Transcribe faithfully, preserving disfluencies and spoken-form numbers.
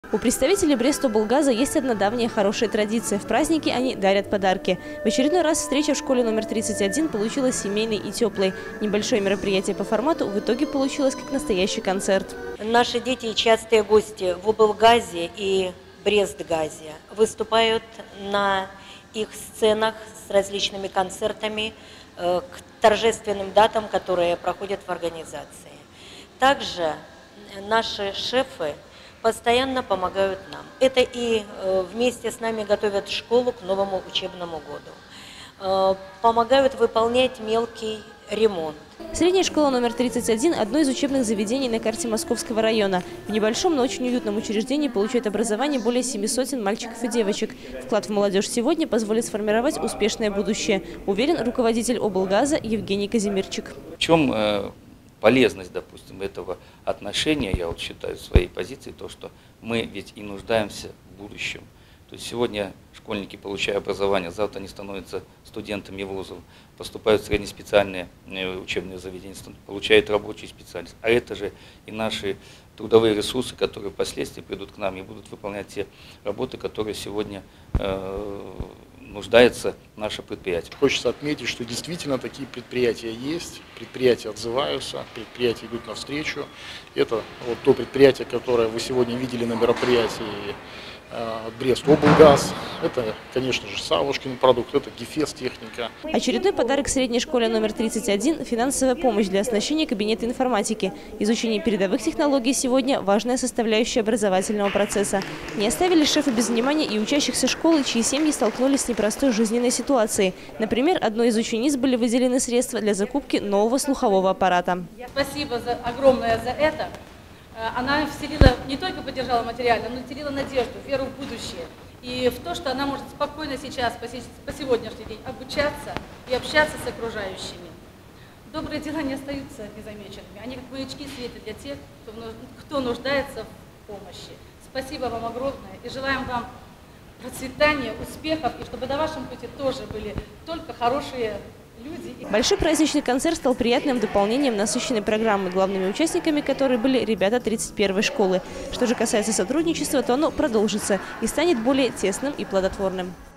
У представителей Брест-облгаза есть одна давняя хорошая традиция. В праздники они дарят подарки. В очередной раз встреча в школе номер тридцать один получилась семейной и теплой. Небольшое мероприятие по формату в итоге получилось как настоящий концерт. Наши дети – частые гости в облгазе и Брестгазе. Выступают на их сценах с различными концертами к торжественным датам, которые проходят в организации. Также наши шефы постоянно помогают нам. Это и вместе с нами готовят школу к новому учебному году. Помогают выполнять мелкий ремонт. Средняя школа номер тридцать один – одно из учебных заведений на карте Московского района. В небольшом, но очень уютном учреждении получают образование более семи сотен мальчиков и девочек. Вклад в молодежь сегодня позволит сформировать успешное будущее, уверен руководитель облгаза Евгений Казимирчик. В чем э, полезность, допустим, этого отношения, я вот считаю в своей позиции, то, что мы ведь и нуждаемся в будущем. То есть сегодня школьники, получая образование, завтра они становятся студентами вузов, поступают в среднеспециальные учебные заведения, получают рабочие специальности. А это же и наши трудовые ресурсы, которые впоследствии придут к нам и будут выполнять те работы, которые сегодня э, нуждается наше предприятие. Хочется отметить, что действительно такие предприятия есть, предприятия отзываются, предприятия идут навстречу. Это вот то предприятие, которое вы сегодня видели на мероприятии Брест-облгаз, это, конечно же, Савушкин продукт, это Гефест техника. Очередной подарок средней школе номер тридцать один – финансовая помощь для оснащения кабинета информатики. Изучение передовых технологий сегодня – важная составляющая образовательного процесса. Не оставили шефы без внимания и учащихся школы, чьи семьи столкнулись с непростой жизненной ситуацией. Например, одной из учениц были выделены средства для закупки нового слухового аппарата. Спасибо за, огромное за это. Она вселила, не только поддержала материально, но и вселила надежду, веру в будущее. И в то, что она может спокойно сейчас, по сегодняшний день, обучаться и общаться с окружающими. Добрые дела не остаются незамеченными. Они как маячки светят для тех, кто нуждается в помощи. Спасибо вам огромное и желаем вам процветания, успехов, и чтобы на вашем пути тоже были только хорошие люди. Большой праздничный концерт стал приятным дополнением насыщенной программы, главными участниками которой были ребята тридцать первой школы. Что же касается сотрудничества, то оно продолжится и станет более тесным и плодотворным.